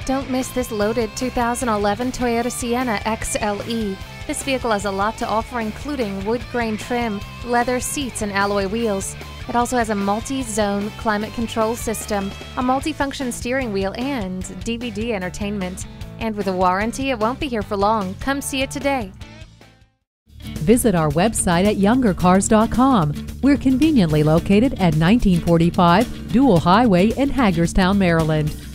Don't miss this loaded 2011 Toyota Sienna XLE. This vehicle has a lot to offer, including wood grain trim, leather seats, and alloy wheels. It also has a multi-zone climate control system, a multi-function steering wheel, and DVD entertainment. And with a warranty, it won't be here for long. Come see it today. Visit our website at youngercars.com. We're conveniently located at 1945 Dual Highway in Hagerstown, Maryland.